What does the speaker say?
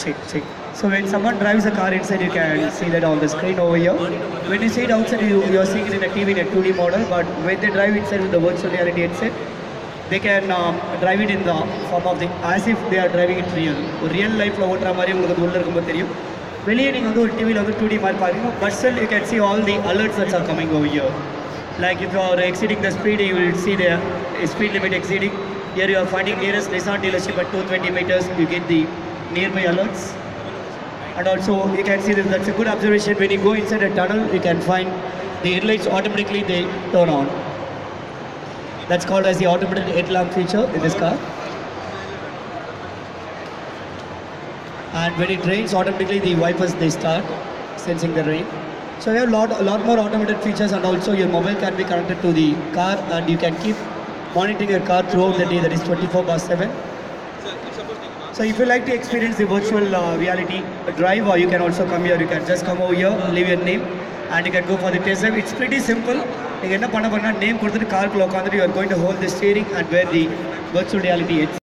See. So when someone drives a car inside, you can see that on the screen over here. When you see it outside, you are seeing it in a TV in a 2D model. But when they drive inside with the virtual reality headset, they can drive it in the form of the as if they are driving it real life la otra mari ungalku ulla irukumbod theriyum veliye neenga vandu TV la vandu 2D mari paaringa but still you can see all the alerts that are coming over here, like if you are exceeding the speed you will see the speed limit exceeding. Here you are finding nearest Nissan dealership at 220 meters, you get the nearby alerts. And also you can see that that's a good observation. When you go inside a tunnel you can find the headlights automatically they turn on. That's called as the automated headlamp feature in this car. And when it rains, automatically the wipers they start sensing the rain. So you have a lot more automated features, and also your mobile can be connected to the car, and you can keep monitoring your car throughout the day. That is 24/7. So if you like to experience the virtual reality drive, or you can also come here. You can just come over here, leave your name, and you can go for the test drive. It's pretty simple. You can name கொடுத்துட்டு கார்க்குள்ள உட்காந்துட்டு you are going to hold the steering and wear the virtual reality headset.